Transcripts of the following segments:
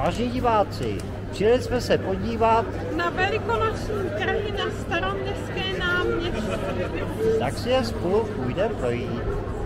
Vážení diváci, přijeli jsme se podívat na velikonoční trhy na Staroměstské náměstí. Tak si je spolu půjdeme projít.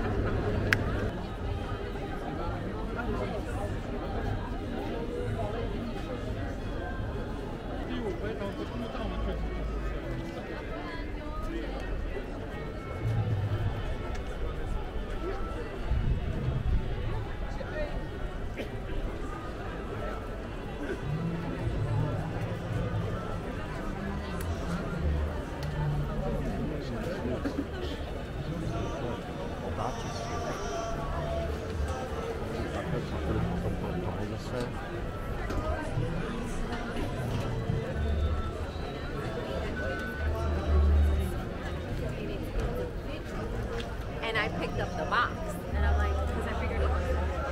And I picked up the box, and I'm like, because I figured it was.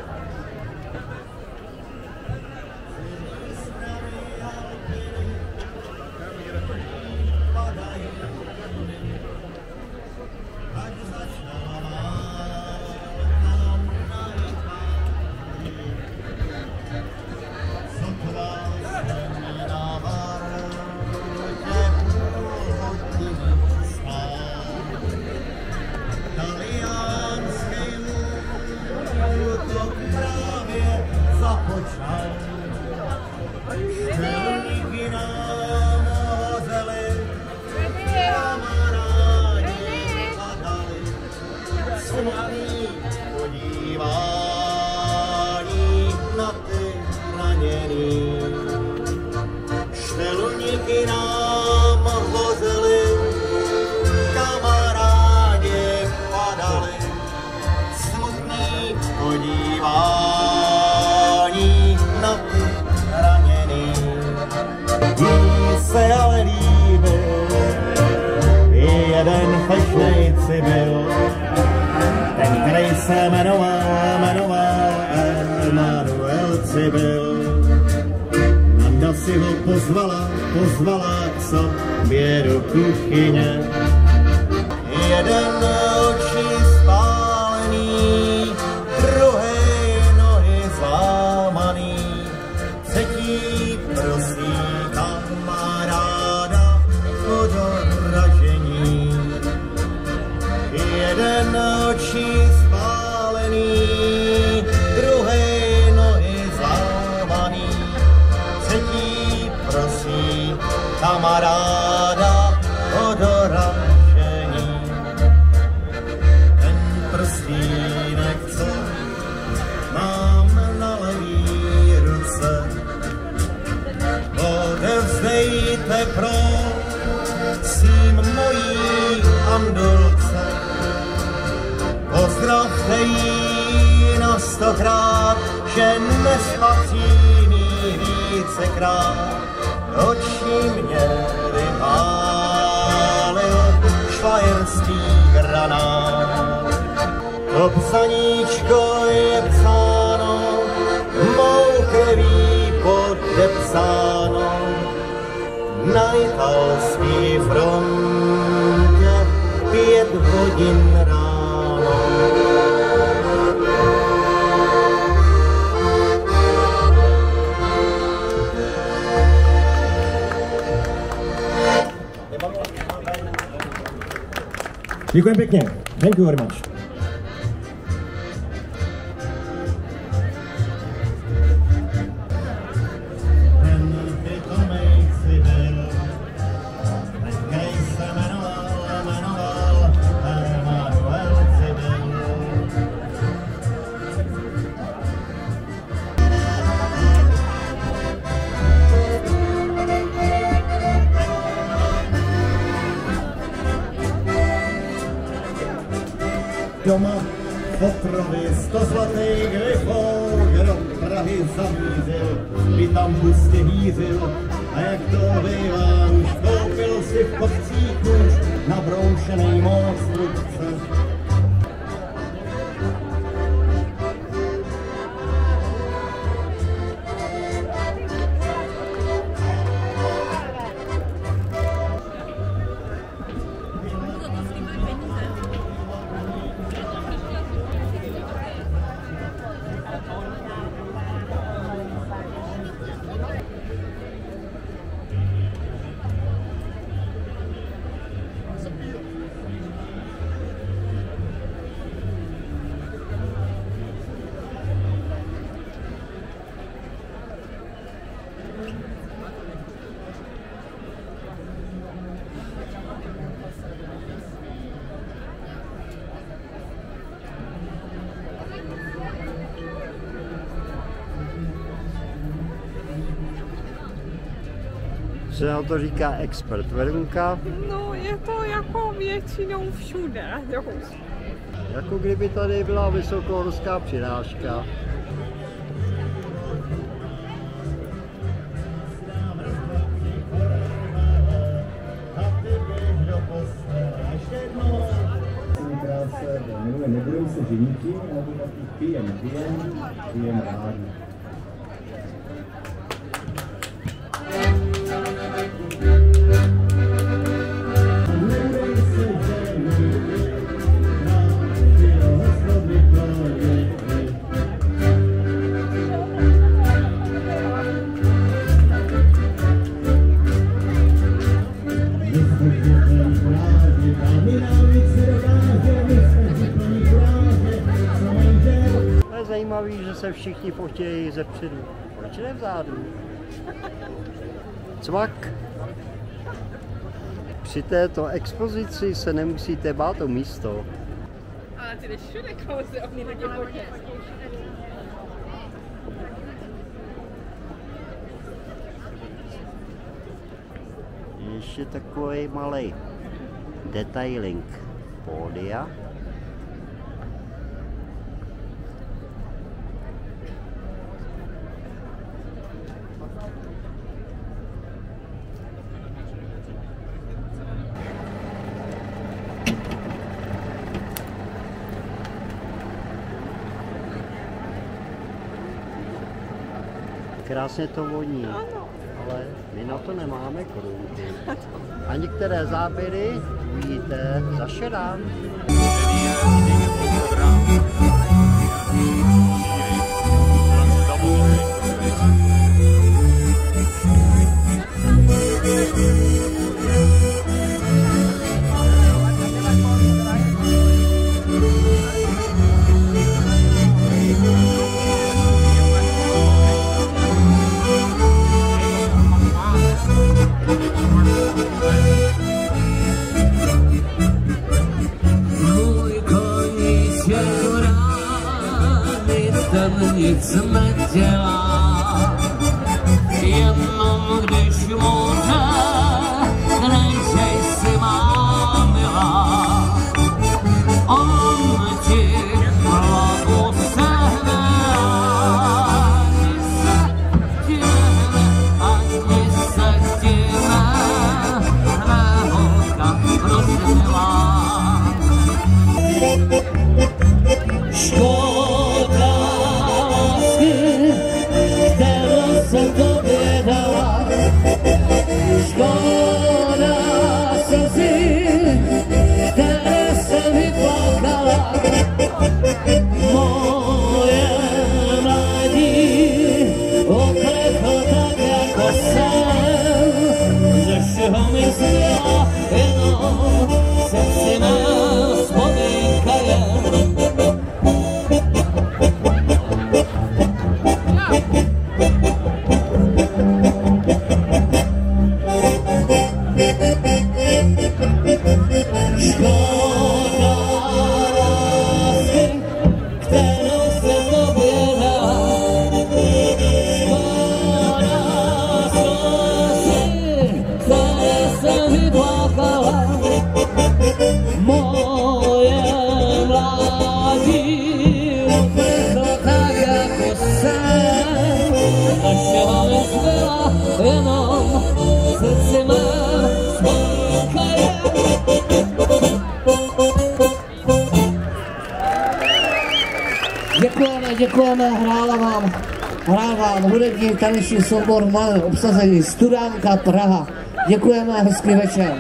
Štelníky nám hozeli, kamarádi padali, smutný podívání na ty raněný. Jí se ale líbil, jeden fešnej byl, ten, který se jmenoval Emanuel Cibyl. Nanda si ho pozvala k sobě do kuchyně. Jeden oči spálený, druhý nohy zlámaný, třetí prosí kamaráda o doražení. Jeden oči spálený, druhý nohy zlámaný, třetí prosí kamaráda o doražení. Ten prstínek, co mám na levý ruce, odevzdejte prosím mojí Andulce. Pozdravte jí na 100krát, že nespatří mi vícekrát. Oči mě vypálil švajerský granát. To psaníčko je psáno, mou krví podepsáno, na italský frontě 5 hodin ráno. Děkuji pěkně. Thank you very much. Doma Potrovi 100 zlatých grifů, kdo Prahy zamířil, by tam hustě hýřil. A jak to bývá, už koupil si v kopcích už nabroušenej moc prudce. Se na to říká expert. Verunka? No, je to jako většinou všude. Jako kdyby tady byla vysokohorská přirážka. Nebudeme se ženiti, ale taky pijem rádi. Je zajímavý, že se všichni fotějí ze předu. Proč ne vzadu? Cvak. Při této expozici se nemusíte bát o místo. Ale ty jdeš všude, koho se o mě lidi fotí. Ještě takový malý detailing pódia. Krásně to voní, ale my na to nemáme korunky. A některé záběry uvidíte za šedám. Nic nedělá, jenom když může, nejžej si má milá. On ti hlavu sehne, ani se ti ne holka rozmělá. Škoda škoda slzy, které jsem vyplakala, moje mládí okleklo tak jako jsem, ze všeho mi zbyla jenom srdci mé vzpomínka jen. Děkujeme, hrál vám hudební taneční soubor Malé obsazení Studánka Praha. Děkujeme a hezký večer.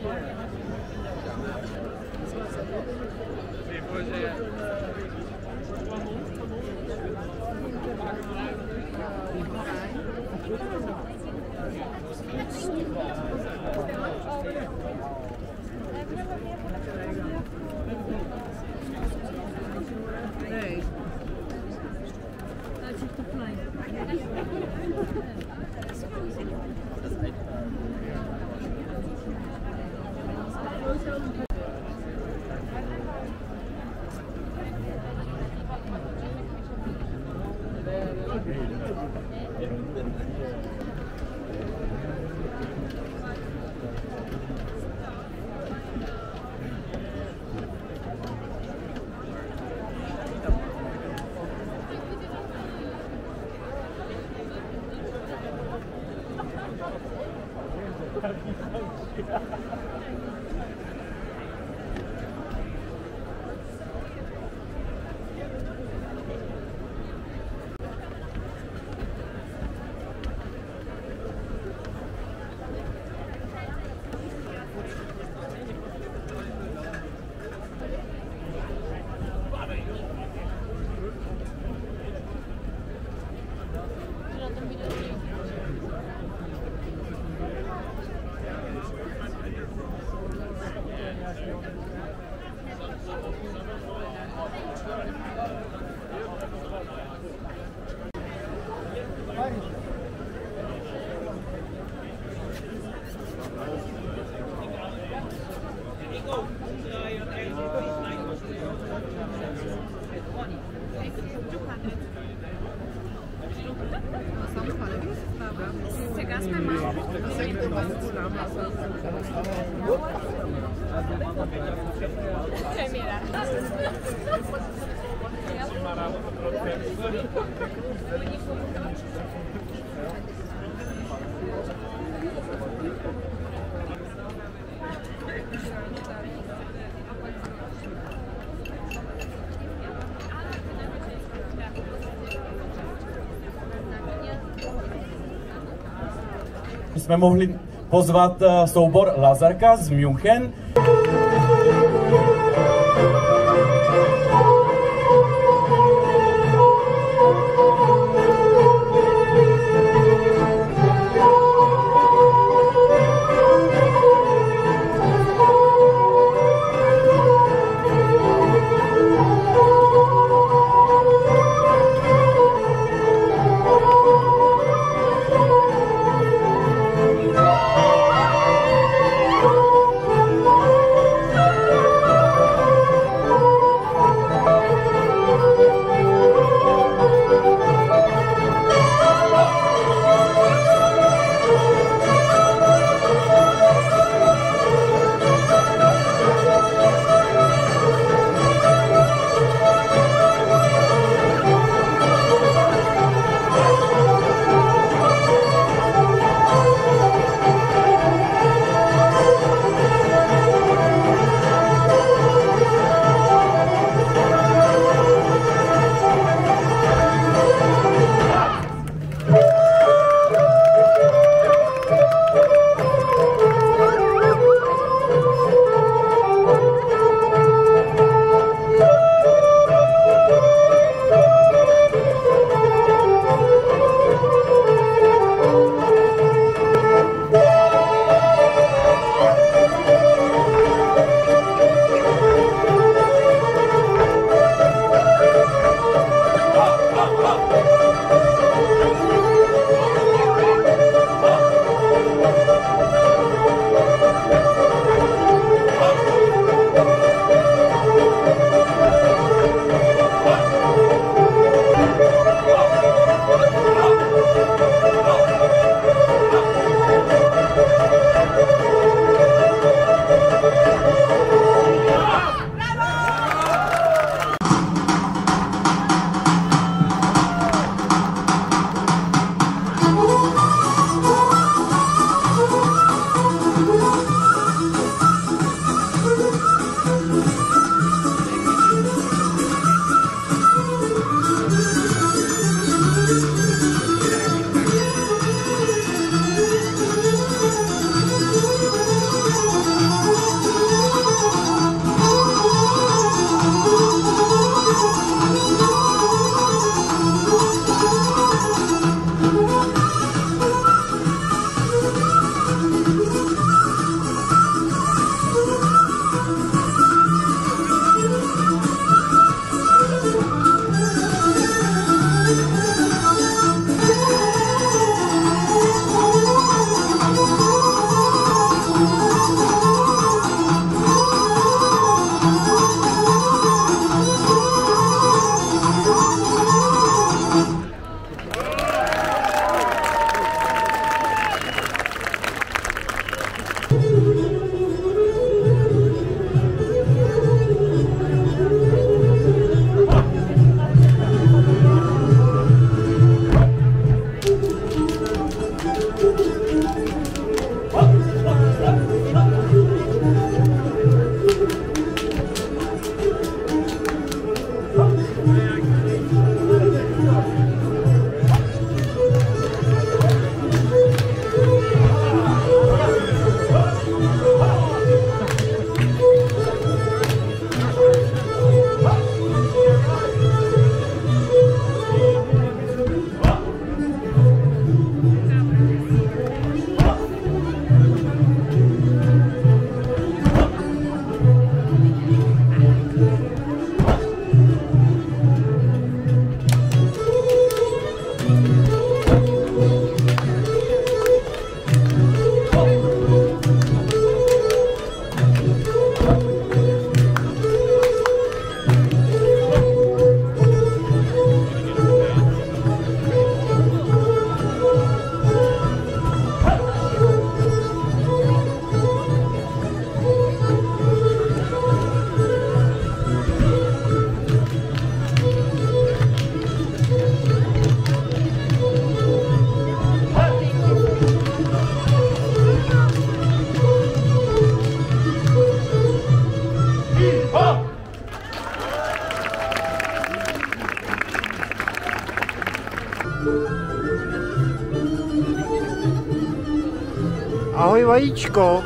Jsme mohli pozvat soubor Lazarka z München. Ahoj vajíčko.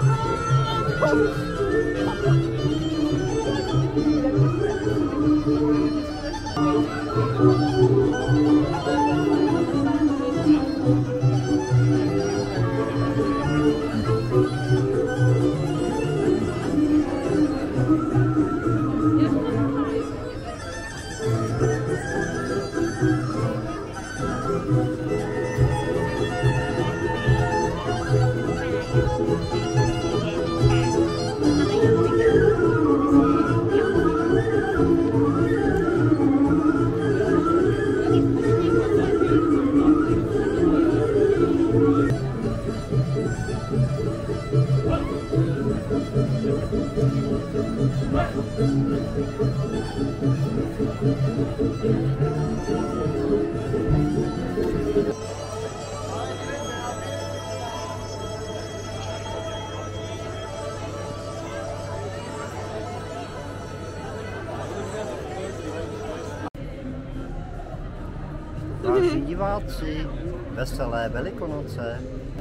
Vážení diváci, veselé Velikonoce.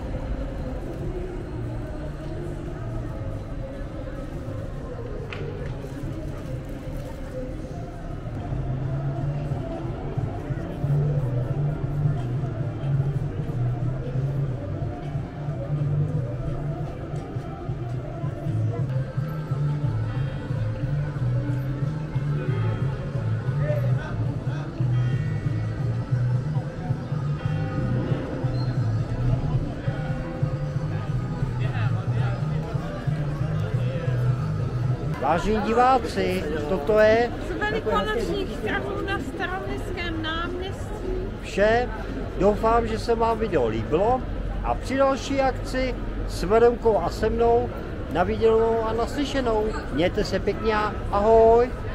Vážení diváci, toto je Z velikonočních trhů na Staroměstském náměstí. vše. Doufám, že se vám video líbilo a při další akci s Veronkou a se mnou na viděnou a naslyšenou. Mějte se pěkně, ahoj!